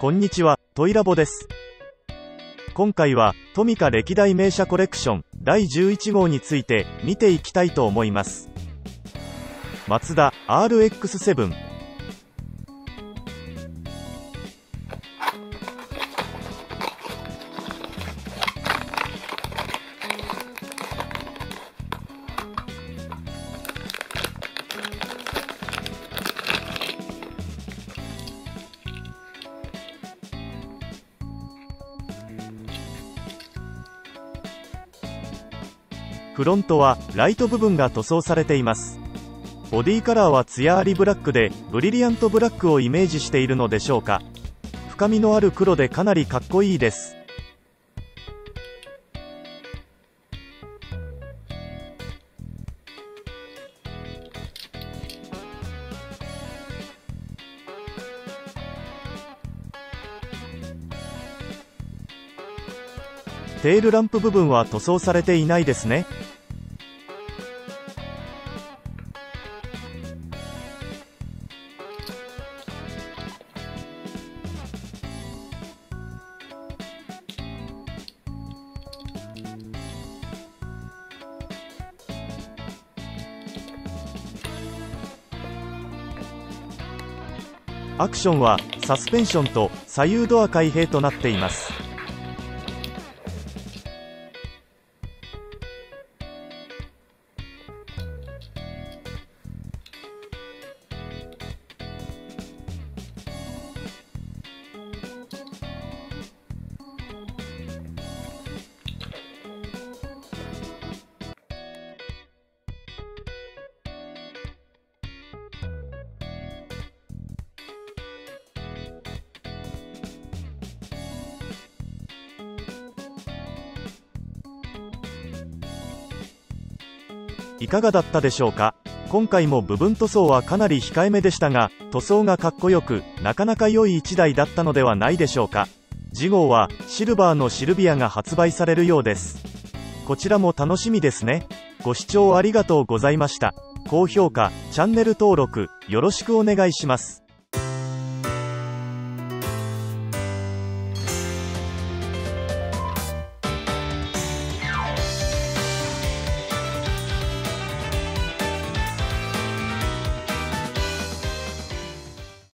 こんにちは、トイラボです。今回はトミカ歴代名車コレクション第11号について見ていきたいと思います。マツダ RX-7。フロントはライト部分が塗装されています。ボディカラーはツヤありブラックでブリリアントブラックをイメージしているのでしょうか。深みのある黒でかなりかっこいいです。テールランプ部分は塗装されていないですね。アクションはサスペンションと左右ドア開閉となっています。いかがだったでしょうか。今回も部分塗装はかなり控えめでしたが、塗装がかっこよく、なかなか良い1台だったのではないでしょうか。次号はシルバーのシルビアが発売されるようです。こちらも楽しみですね。ご視聴ありがとうございました。高評価、チャンネル登録、よろしくお願いします。